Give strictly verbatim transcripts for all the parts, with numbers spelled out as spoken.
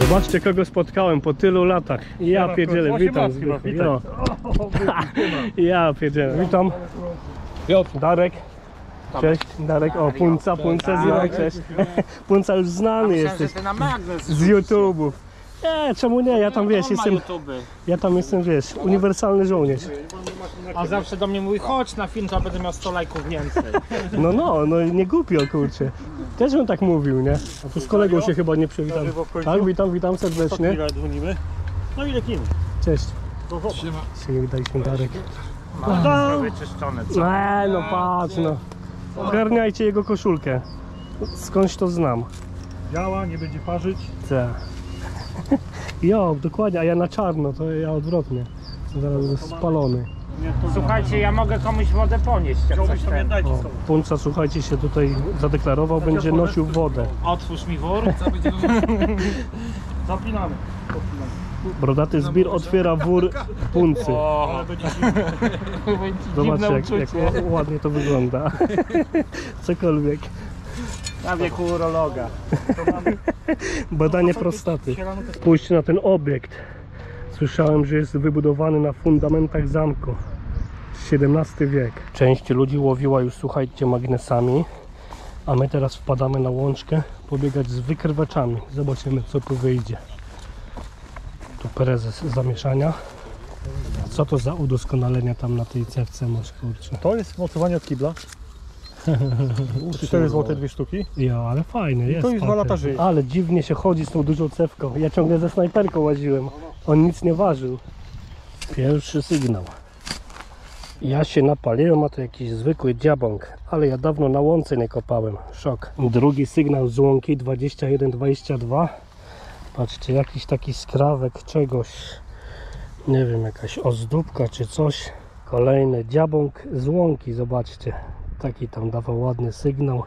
Zobaczcie, kogo spotkałem po tylu latach. Ja pierdzielę, witam. No. Ja pierdzielę, witam. Piotr, Darek. Cześć, Darek. O, Punca, Punca, Zirek, cześć. Punca już znany jesteś z YouTube'ów. Nie, czemu nie? Ja tam, wiesz, jestem, ja tam jestem, wiesz, uniwersalny żołnierz. A zawsze do mnie mówi, chodź na film, to będę miał sto lajków więcej. No, no, no nie głupio, kurczę. Też bym tak mówił, nie? A tu z kolegą się chyba nie przywitam. Tak, witam, witam serdecznie. No i lecimy. Cześć. Się wydaliśmy, Darek. Mam wyczyszczone, co? Eee, no patrz, no. Ogarniajcie jego koszulkę. Skądś to znam. Działa, nie będzie parzyć. Tak. Jo, dokładnie, a ja na czarno, to ja odwrotnie. Zaraz będę spalony. Słuchajcie, ja mogę komuś wodę ponieść, jak coś ten. O, Punca, słuchajcie, się tutaj zadeklarował, będzie nosił wodę. Otwórz mi wór. Zapinamy. Brodaty zbir otwiera wór Puncy. O, Zobaczcie, jak, jak ładnie to wygląda. Cokolwiek. na wieku urologa. Badanie prostaty. Spójrzcie na ten obiekt. Słyszałem, że jest wybudowany na fundamentach zamku. siedemnasty wiek. Część ludzi łowiła już, słuchajcie, magnesami. A my teraz wpadamy na łączkę pobiegać z wykrwaczami. Zobaczymy, co tu wyjdzie. Tu prezes zamieszania. Co to za udoskonalenia tam na tej cewce masz, kurczę? To jest mocowanie od kibla. cztery złote dwie sztuki. Ja, ale fajny jest. To już dwa lata żyje. Ale dziwnie się chodzi z tą dużą cewką. Ja ciągle ze snajperką łaziłem. On nic nie ważył. Pierwszy sygnał. Ja się napaliłem, a to jakiś zwykły dziabąk. Ale ja dawno na łące nie kopałem. Szok. Drugi sygnał z łąki dwadzieścia jeden dwadzieścia dwa. Patrzcie, jakiś taki skrawek czegoś. Nie wiem, jakaś ozdóbka czy coś. Kolejny dziabąk z łąki, zobaczcie. Taki tam dawał ładny sygnał.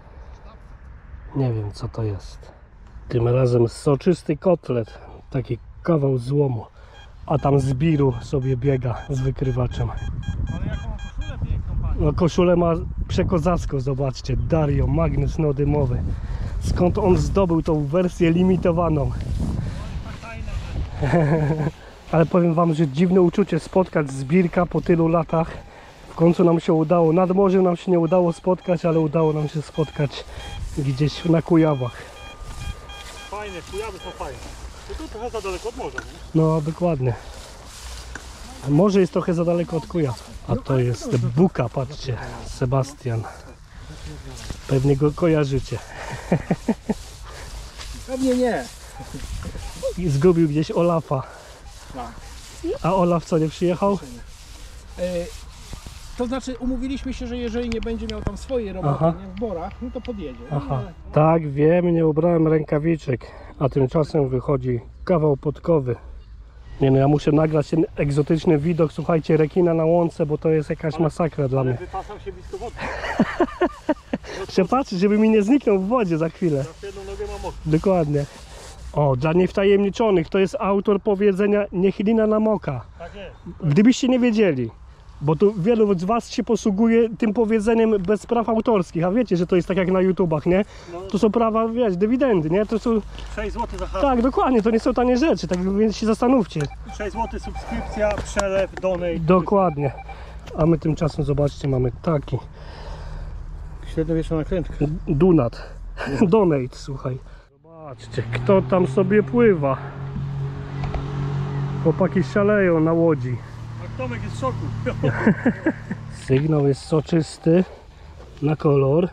Nie wiem, co to jest. Tym razem soczysty kotlet. Taki kawał złomu. A tam zbiru sobie biega z wykrywaczem. Ale jaką koszulę piękną, panie. No, koszulę ma przekozacką, zobaczcie. Dario, magnes nodymowy. Skąd on zdobył tą wersję limitowaną? Ale powiem wam, że dziwne uczucie spotkać zbirka po tylu latach. W końcu nam się udało. Nad morzem nam się nie udało spotkać, ale udało nam się spotkać gdzieś na Kujawach. Fajne, Kujawy są fajne. Tylko trochę za daleko od morza, nie? No, dokładnie. Morze jest trochę za daleko od Kujaw. A to jest Buka, patrzcie. Sebastian. Pewnie go kojarzycie. Pewnie nie. I zgubił gdzieś Olafa. A Olaf co, nie przyjechał? To znaczy umówiliśmy się, że jeżeli nie będzie miał tam swojej roboty, Aha. nie, w borach, no to podjedzie. Aha. Tak, wiem, nie ubrałem rękawiczek. A tymczasem wychodzi kawał podkowy. Nie no, ja muszę nagrać ten egzotyczny widok, słuchajcie, rekina na łące, bo to jest jakaś masakra dla mnie. Wypasam się blisko wody. Muszę patrzeć, żeby mi nie zniknął w wodzie za chwilę. Na jedną nogę mam mokro. Dokładnie. O, dla niewtajemniczonych, to jest autor powiedzenia niech lina namoka. Tak jest. Gdybyście nie wiedzieli, bo tu wielu z was się posługuje tym powiedzeniem bez praw autorskich, a wiecie, że to jest tak jak na YouTubach, nie? To są prawa, wiesz, dywidendy, nie? To są... sześć złotych za hasło. Tak, dokładnie, to nie są tanie rzeczy, tak więc się zastanówcie. sześć złotych subskrypcja, przelew, donate. Dokładnie. A my tymczasem, zobaczcie, mamy taki Średniowieczna nakrętka. Dunat. Donate, słuchaj. Zobaczcie, kto tam sobie pływa. Chłopaki szaleją na łodzi. A Tomek jest w szoku. Sygnał jest soczysty na kolor.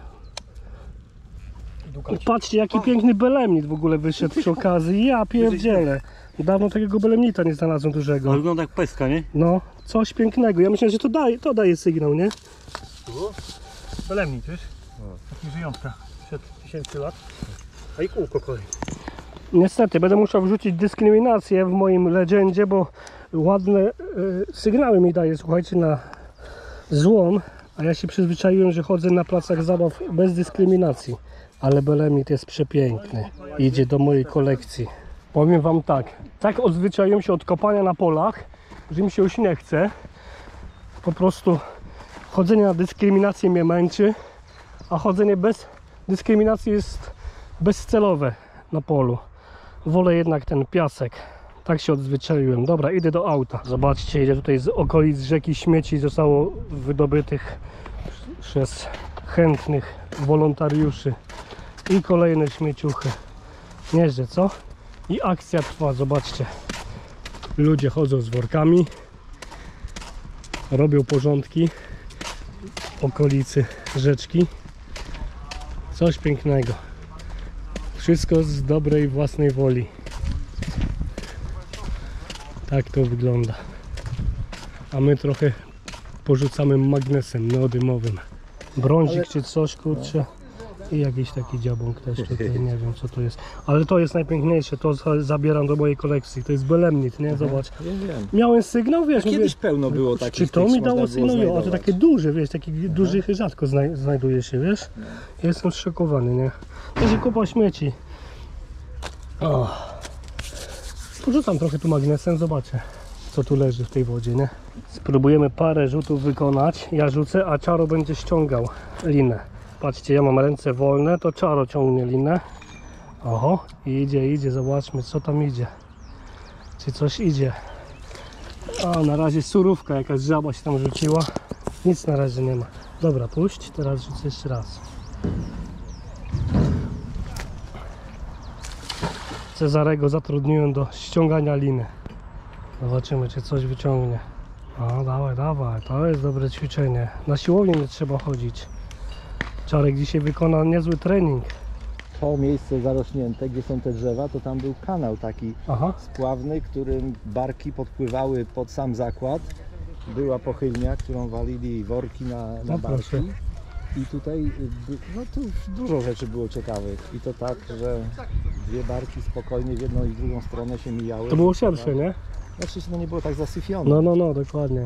Patrzcie, jaki piękny belemnit w ogóle wyszedł przy okazji. Ja pierdzielę. Dawno takiego belemnita nie znalazłem dużego. Wygląda jak peska, nie? No, coś pięknego. Ja myślę, że to daje, to daje sygnał, nie? Belemnit, wiesz? Taki żyjątka. Przed tysięcy lat. A i kółko kolej. Niestety, będę musiał wrzucić dyskryminację w moim legendzie, bo ładne y, sygnały mi daje, słuchajcie, na złom, a ja się przyzwyczaiłem, że chodzę na placach zabaw bez dyskryminacji. Ale belemnit jest przepiękny. Idzie do mojej kolekcji. Powiem wam tak, tak odzwyczaiłem się od kopania na polach, że mi się już nie chce. Po prostu chodzenie na dyskryminację mnie męczy, a chodzenie bez dyskryminacji jest bezcelowe na polu. wolę jednak ten piasek. Tak się odzwyczaiłem. Dobra, idę do auta. Zobaczcie, ile tutaj z okolic rzeki śmieci zostało wydobytych przez chętnych wolontariuszy. I kolejne śmieciuchy. Nieźle, co? I akcja trwa, zobaczcie. Ludzie chodzą z workami, robią porządki w okolicy rzeczki. Coś pięknego. Wszystko z dobrej własnej woli. Tak to wygląda. A my trochę porzucamy magnesem neodymowym. Brązik ale... czy coś, kurczę. I jakiś taki dziabąk też tutaj, nie wiem co to jest. Ale to jest najpiękniejsze, to zabieram do mojej kolekcji. To jest belemnit, nie? Zobacz. Ja wiem. Miałem sygnał, wiesz. Kiedyś mówię, pełno było takich. Czy to mi dało sygnał? sygnał? A to takie duże, wiesz, takich dużych rzadko znaj znajduje się, wiesz. Ja jestem zszokowany, nie? Także kupa śmieci. O. Porzucam trochę tu magnesem, zobaczę co tu leży w tej wodzie, nie? Spróbujemy parę rzutów wykonać. Ja rzucę, a Czaro będzie ściągał linę. Patrzcie, ja mam ręce wolne, to Czaro ciągnie linę. Oho, idzie, idzie, zobaczmy co tam idzie. Czy coś idzie. A na razie surówka, jakaś żaba się tam rzuciła. Nic na razie nie ma. Dobra, puść, teraz rzucę jeszcze raz. Cezarego zatrudniłem do ściągania liny. Zobaczymy, czy coś wyciągnie. No dawaj, dawaj, to jest dobre ćwiczenie. Na siłownię nie trzeba chodzić. Czarek dzisiaj wykona niezły trening. To miejsce zarośnięte, gdzie są te drzewa, to tam był kanał taki Aha. spławny, którym barki podpływały pod sam zakład. Była pochylnia, którą walili worki na, na No barki. proszę. I tutaj no tu dużo rzeczy było ciekawych. I to tak, że dwie barki spokojnie w jedną i w drugą stronę się mijały. To było szersze, nie? Znaczy no nie było tak zasyfione. No, no, no, dokładnie.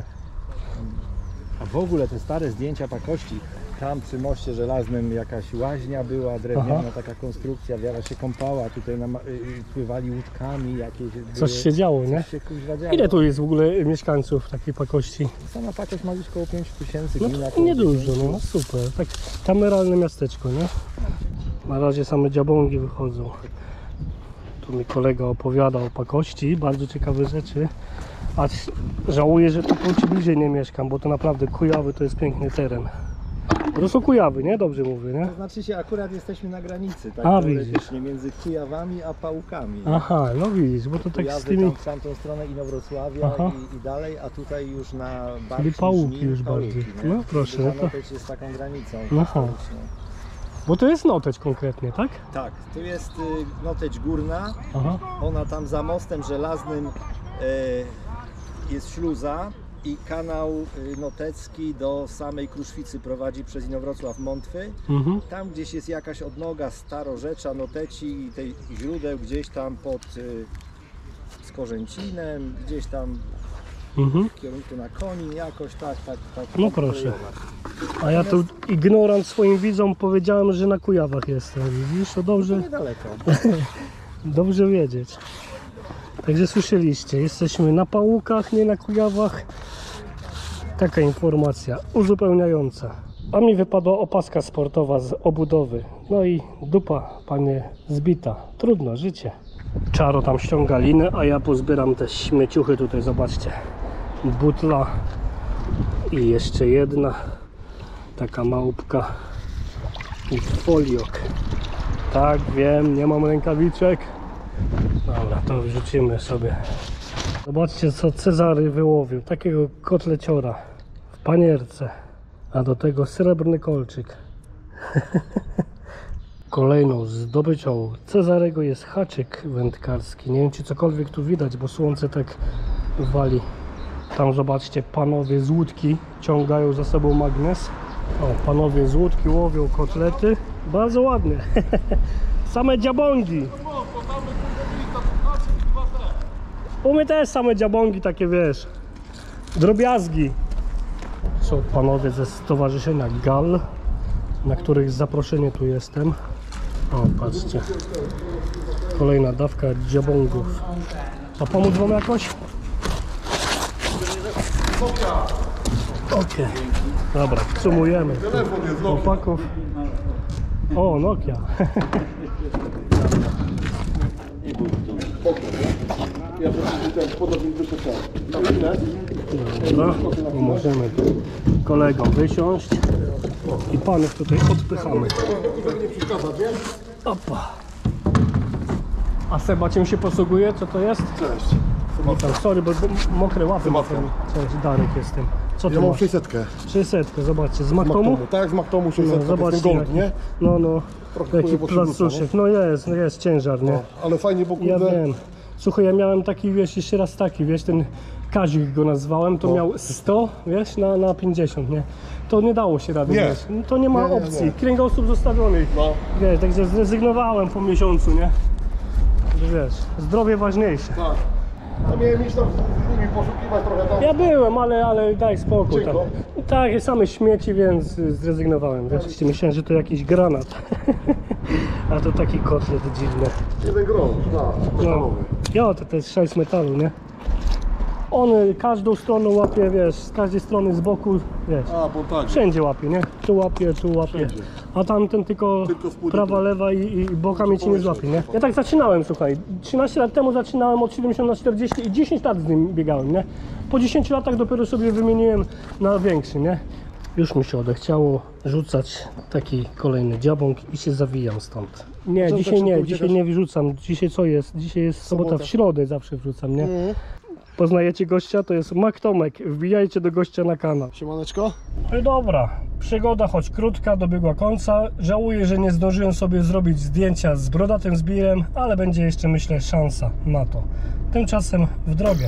A w ogóle te stare zdjęcia pakości, tam przy moście żelaznym jakaś łaźnia była, drewniana Aha. taka konstrukcja, wiara się kąpała, tutaj nam, y, pływali łódkami jakieś. Coś były, się działo, nie? Coś się kuźwa działo. Ile tu jest w ogóle mieszkańców takiej pakości? Sama pakość ma gdzieś około pięć tysięcy. No to niedużo, no super. Tak kameralne miasteczko, nie? Na razie same dziabągi wychodzą. Tu mi kolega opowiada o pakości, bardzo ciekawe rzeczy. A żałuję, że tu ci bliżej nie mieszkam, bo to naprawdę Kujawy to jest piękny teren. To są Kujawy, nie? Dobrze mówię, nie? To znaczy się akurat jesteśmy na granicy, tak A, teoretycznie, między Kujawami a Pałukami. Aha, no widzisz, bo to tak Kujawy z tymi... tam w tamtą stronę Inowrocławia i, i dalej, a tutaj już na bardziej Czyli Pałuki już bardziej. No proszę, no to... Noteć jest taką granicą. Aha. historyczną. Bo to jest Noteć konkretnie, tak? Tak, tu jest y, Noteć Górna, Aha. ona tam za mostem żelaznym y, jest śluza i kanał y, notecki do samej Kruszwicy prowadzi przez Inowrocław Mątwy. Mhm. Tam gdzieś jest jakaś odnoga starorzecza, Noteci i tej źródeł gdzieś tam pod y, Skorzęcinem, gdzieś tam Mhm. w kierunku na Konin, jakoś tak, tak, tak. No tak proszę. kolejowa. A ja tu ignorant swoim widzom powiedziałem, że na Kujawach jestem. Widzisz, to dobrze, Niedaleko. dobrze wiedzieć. Także słyszeliście, jesteśmy na Pałukach, nie na Kujawach. Taka informacja uzupełniająca. A mi wypadła opaska sportowa z obudowy. No i dupa, panie, zbita. Trudno, życie. Czaro tam ściąga linę, a ja pozbieram te śmieciuchy tutaj, zobaczcie. Butla i jeszcze jedna taka małpka i foliok. Tak, wiem, nie mam rękawiczek. Dobra, to wrzucimy sobie. Zobaczcie, co Cezary wyłowił. Takiego kotleciora w panierce, a do tego srebrny kolczyk. Kolejną zdobyczą Cezarego jest haczyk wędkarski. Nie wiem, czy cokolwiek tu widać, bo słońce tak wali. Tam zobaczcie, panowie z łódki ciągają za sobą magnes. O, panowie z łódki łowią kotlety. Bardzo ładnie. Same dziabągi. U mnie też same dziabągi, takie wiesz, drobiazgi. Są panowie ze stowarzyszenia Gal, na których zaproszenie tu jestem. O, patrzcie. Kolejna dawka dziabągów. A pomóc wam jakoś? Okej. Okay. Dobra, sumujemy. Chłopaków. O, Nokia. Ja ten podobnie wysoko. Ile? Dobra, możemy kolegom wysiąść i panów tutaj odpychamy. Nie przeszkadza, nie? Opa. A Seba czym się posługuje? Co to jest? Cześć. Witam, sorry, bo bo mokre łapy. Sebastian. Cześć, Darek jestem. Co ty Ja mam masz? sześćsetkę. sześćset, zobaczcie, z Z Maktomu? Maktomu. Tak, z Maktomu No, sześćsetkę. zobaczcie, Ten gold, jaki- nie? No, no, Trochę jaki wpływu się placuszek. No jest, no jest ciężar, nie? No, ale fajnie, bo Ja kurde... wiem. Słuchaj, ja miałem taki, wiesz, jeszcze raz taki, wiesz, ten Kazik go nazwałem, to No. miał sto, wiesz, na, na pięćdziesiąt, nie? To nie dało się rady, Nie. wiesz. No, to nie ma Nie, nie, opcji. nie. Kręgosłup zostawiony. No. Wiesz, także zrezygnowałem po miesiącu, nie? Wiesz, zdrowie ważniejsze. Tak. A miałem iść tam z nimi poszukiwać trochę tam. Ja byłem, ale, ale daj spokój tam. Cicho. Tak, same śmieci, więc zrezygnowałem. Wiesz, myślałem, że to jakiś granat. A to taki kotlet dziwny. Jeden grosz, tak. No, Metalowy. ja, to, to jest sześć metalu, nie? On każdą stroną łapie, wiesz, z każdej strony z boku, wiesz. A, bo tak. Wszędzie łapie, nie? Tu łapie, tu łapie. Wszędzie. A tamten tylko, Tylko w pół prawa, litru. lewa i, i bokami ci nie złapie, nie? Ja tak zaczynałem, słuchaj. trzynaście lat temu zaczynałem od siedemdziesiąt na czterdzieści i dziesięć lat z nim biegałem, nie? Po dziesięciu latach dopiero sobie wymieniłem na większy, nie? Już mi się odechciało rzucać taki kolejny dziabąk i się zawijam stąd. Nie, Co, dzisiaj tak nie, szybko dzisiaj uciekasz? nie wyrzucam. Dzisiaj co jest? Dzisiaj jest sobota, Sobota. w środę zawsze wrzucam, nie? Mhm. Poznajecie gościa? To jest Mak Tomek. Wbijajcie do gościa na kanał. Siemaneczko. No i dobra, przygoda choć krótka, dobiegła końca. Żałuję, że nie zdążyłem sobie zrobić zdjęcia z brodatym zbirem, ale będzie jeszcze, myślę, szansa na to. Tymczasem w drogę.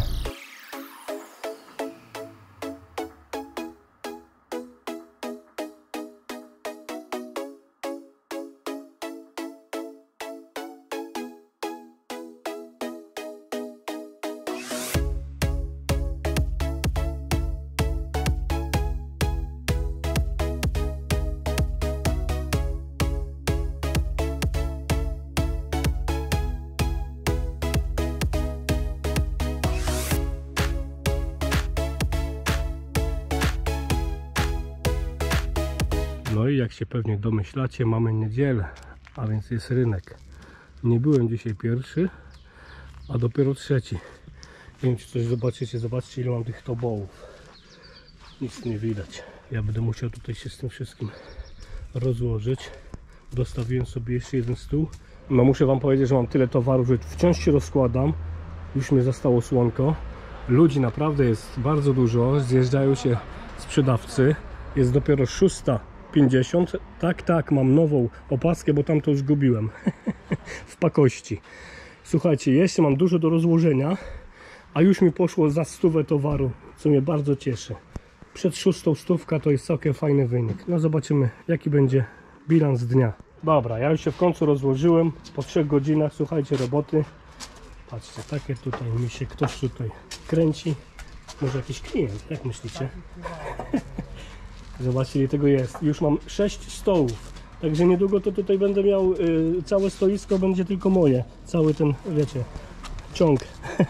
No i jak się pewnie domyślacie, mamy niedzielę, a więc jest rynek. Nie byłem dzisiaj pierwszy, a dopiero trzeci. Nie wiem, czy coś zobaczycie, zobaczcie, ile mam tych tobołów. Nic nie widać. Ja będę musiał tutaj się z tym wszystkim rozłożyć. Dostawiłem sobie jeszcze jeden stół. No muszę wam powiedzieć, że mam tyle towarów, że wciąż się rozkładam. Już mnie zastało słonko. Ludzi naprawdę jest bardzo dużo. Zjeżdżają się sprzedawcy. Jest dopiero szósta pięćdziesiąt. Tak, tak, mam nową opaskę, bo tam to już gubiłem w pakości. Słuchajcie, jeszcze mam dużo do rozłożenia, a już mi poszło za stówę towaru, co mnie bardzo cieszy. Przed szóstą stówka to jest całkiem fajny wynik. No zobaczymy, jaki będzie bilans dnia. Dobra, ja już się w końcu rozłożyłem po trzech godzinach, słuchajcie, roboty. Patrzcie, takie tutaj mi się ktoś tutaj kręci. Może jakiś klient, jak myślicie? Zobaczcie, ile tego jest. Już mam sześć stołów. Także niedługo to tutaj będę miał y, całe stoisko, będzie tylko moje. Cały ten, wiecie, ciąg.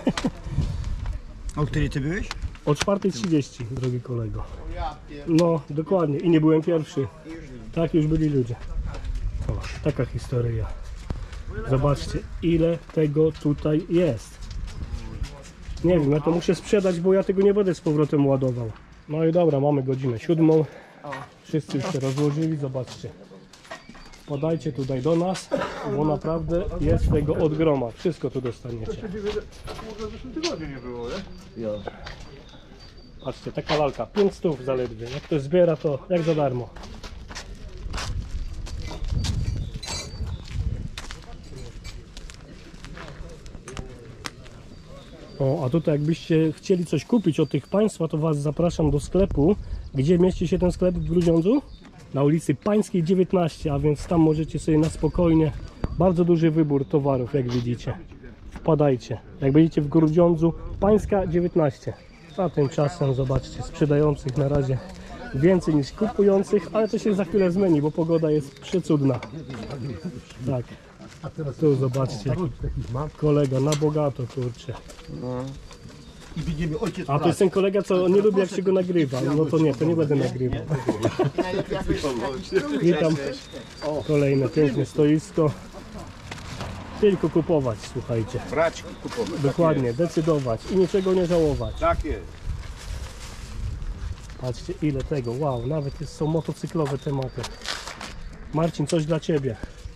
O której ty byłeś? O czwartej trzydzieści, drogi kolego. No, dokładnie. I nie byłem pierwszy. Tak, już byli ludzie. O, taka historia. Zobaczcie, ile tego tutaj jest. Nie wiem, ja to muszę sprzedać, bo ja tego nie będę z powrotem ładował. No i dobra, mamy godzinę siódmą. Wszyscy już się rozłożyli, zobaczcie. Podajcie tutaj do nas, bo naprawdę jest tego od groma. Wszystko tu dostaniecie. Kurde, w zeszłym tygodniu nie było, nie? Patrzcie, taka lalka, pięć stów zaledwie. Jak ktoś zbiera, to jak za darmo. O, a tutaj jakbyście chcieli coś kupić od tych państwa, to was zapraszam do sklepu. Gdzie mieści się ten sklep w Grudziądzu? Na ulicy Pańskiej dziewiętnaście, a więc tam możecie sobie na spokojnie. Bardzo duży wybór towarów, jak widzicie. Wpadajcie. Jak będziecie w Grudziądzu, Pańska dziewiętnaście. A tymczasem zobaczcie, sprzedających na razie więcej niż kupujących, ale to się za chwilę zmieni, bo pogoda jest przecudna. Tak. Tu zobaczcie, jaki kolega na bogato, kurczę. I widzimy ojciec. A to jest ten kolega, co nie lubi, jak się go nagrywa. No to nie, to nie będę nagrywał. Witam. Kolejne piękne stoisko. Tylko kupować, słuchajcie. Brać, kupować. Dokładnie, decydować i niczego nie żałować. Tak jest. Patrzcie ile tego, wow, nawet jest, są motocyklowe tematy. Marcin, coś dla Ciebie.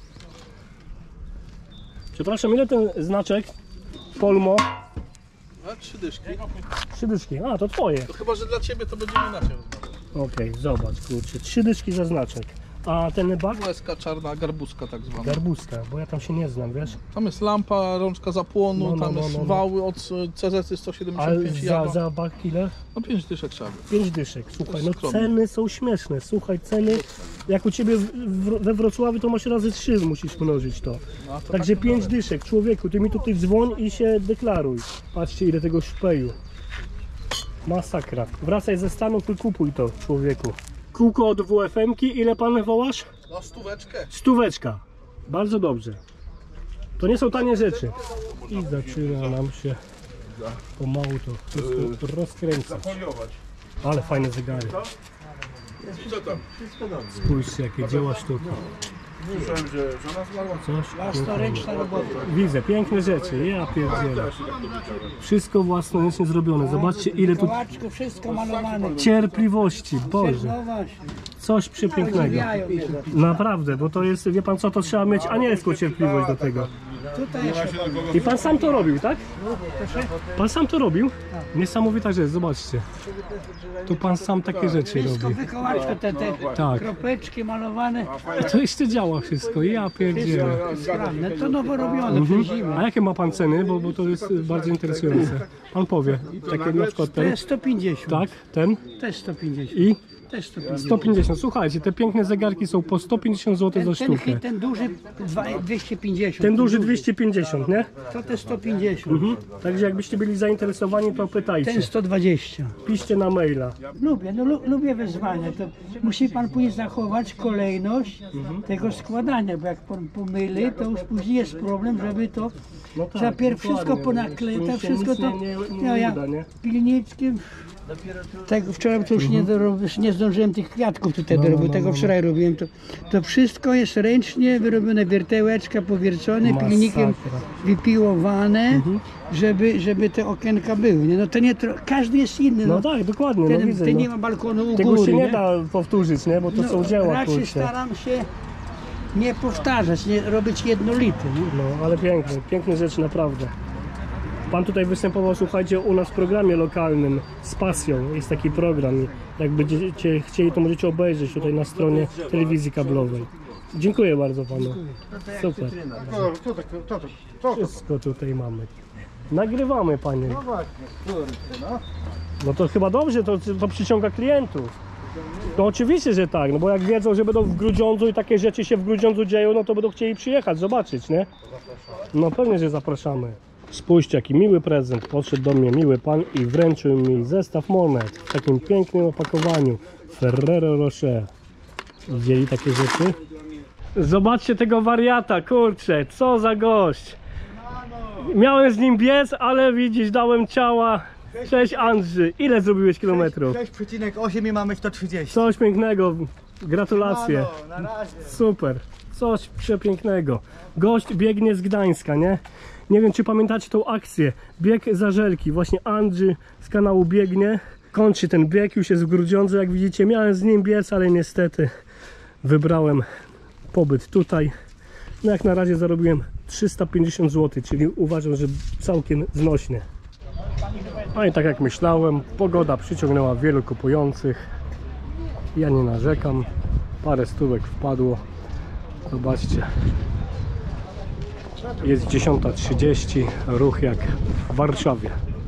Przepraszam, ile ten znaczek? Polmo? A trzy dyszki. Trzy dyszki, a to Twoje. To chyba, że dla ciebie to będziemy inaczej rozmawiać. Okej, zobacz, kurczę, trzy dyszki za znaczek. A ten bak? Łezka czarna, garbuska tak zwana. Garbuska, bo ja tam się nie znam, wiesz? Tam jest lampa, rączka zapłonu, No, no, tam no, jest no, no. wały od C Z sto Ale siedemdziesiąt pięć za, Java. za bak ile? No pięć dyszek trzeba. Pięć dyszek, słuchaj, no skromnie. ceny są śmieszne, słuchaj, ceny, jak u Ciebie w, w, we Wrocławiu to masz razy trzy, musisz mnożyć to. No, to Także tak pięć naprawdę. dyszek, człowieku, Ty mi tutaj dzwoń i się deklaruj. Patrzcie ile tego szpeju. Masakra. Wracaj ze Stanów i kupuj to, człowieku. Kółko od W F M-ki, ile Pan wołasz? No stóweczkę. Stóweczka. Bardzo dobrze. To nie są tanie rzeczy. I zaczyna nam się pomału to wszystko rozkręcać. Ale fajne zegary. Spójrzcie jakie dzieła sztuki. Słyszałem, że żona zmarła. Coś Własnoręczna robota. widzę, piękne rzeczy, ja pierdzielę. Wszystko własnoręcznie zrobione. Zobaczcie ile tu Kołaczku, wszystko malowane. cierpliwości. Boże, No właśnie. coś przepięknego. Podziwiają mnie. Naprawdę, bo to jest, wie Pan co, to trzeba mieć anielską cierpliwość do tego. Tutaj jeszcze I Pan sam to robił, tak? Pan sam to robił? Niesamowita rzecz, zobaczcie. Tu Pan sam takie rzeczy wszystko robi. wykołaczko, te, te Tak. kropeczki malowane. To jeszcze działa wszystko, ja pierdzielę. Sprawne, to nowo robione Mhm. przez zimę. A jakie ma Pan ceny? Bo, bo to jest bardzo interesujące. Pan powie, takie na przykład To ten, jest sto pięćdziesiąt. tak, ten Też sto pięćdziesiąt. i Też sto pięćdziesiąt. sto pięćdziesiąt. Słuchajcie, te piękne zegarki są po sto pięćdziesiąt złotych za Ten, ten, sztukę. ten duży dwa- dwieście pięćdziesiąt. Ten duży dwieście pięćdziesiąt, nie? To też sto pięćdziesiąt. Mhm. Także jakbyście byli zainteresowani, to pytajcie. Ten sto dwadzieścia. Piszcie na maila. Lubię, no lu, lubię wyzwania. To musi pan później zachować kolejność Mhm. tego składania, bo jak pan pomyli, to już później jest problem, żeby to No tak, trzeba pierw wszystko dokładnie. ponaklejać, Nic to wszystko nic to. nie- nie- nie no, ja uda, nie? pilniczkiem. Tego wczoraj to już nie, dorob, nie zdążyłem tych kwiatków tutaj No, no, dorobić, no, tego no, no. wczoraj robiłem. To, to wszystko jest ręcznie wyrobione, wiertełeczka powiercone, Masakra. pilnikiem wypiłowane, żeby, żeby te okienka były. Nie? No to nie, tro- każdy jest inny. No No. tak, dokładnie, no Ten, widzę. ten No. nie ma balkonu u Tego góry. się nie nie? da powtórzyć, nie? Bo to są dzieła, raczej kurczę. staram się nie powtarzać, nie robić jednolity. Nie? No, ale piękne, piękne rzeczy naprawdę. Pan tutaj występował, słuchajcie, u nas w programie lokalnym z pasją. Jest taki program. Jak będziecie chcieli, to możecie obejrzeć tutaj na stronie telewizji kablowej. Dziękuję bardzo panu. Super. Co, co, tak- co, co, co, Wszystko tutaj mamy. Nagrywamy, panie. No właśnie, kurde, no. No to chyba dobrze, to, to przyciąga klientów. No oczywiście, że tak, no bo jak wiedzą, że będą w Grudziądzu i takie rzeczy się w Grudziądzu dzieją, no to będą chcieli przyjechać, zobaczyć, nie? No pewnie, że zapraszamy. Spójrzcie, jaki miły prezent. Podszedł do mnie miły pan i wręczył mi zestaw monet w takim pięknym opakowaniu. Ferrero Rocher. Widzieli takie rzeczy? Zobaczcie tego wariata, kurczę, co za gość. Miałem z nim biec, ale widzisz, dałem ciała. Cześć Andrzy, ile zrobiłeś kilometrów? sześć przecinek osiem i mamy sto trzydzieści. Coś pięknego, gratulacje. No, na razie. Super, coś przepięknego. Gość biegnie z Gdańska, nie? Nie wiem, czy pamiętacie tą akcję. Bieg za żelki. Właśnie Andrzy z kanału biegnie. Kończy ten bieg, już jest w Grudziądzu, jak widzicie. Miałem z nim biec, ale niestety wybrałem pobyt tutaj. No jak na razie zarobiłem trzysta pięćdziesiąt złotych, czyli uważam, że całkiem znośnie. No i tak jak myślałem, pogoda przyciągnęła wielu kupujących. Ja nie narzekam. Parę stówek wpadło. Zobaczcie. Jest dziesiąta trzydzieści, ruch jak w Warszawie.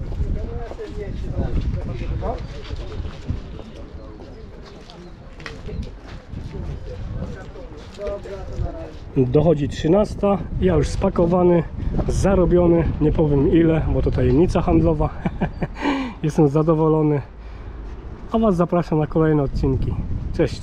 Dochodzi trzynasta, ja już spakowany, zarobiony, nie powiem ile, bo to tajemnica handlowa. Jestem zadowolony, a Was zapraszam na kolejne odcinki. Cześć!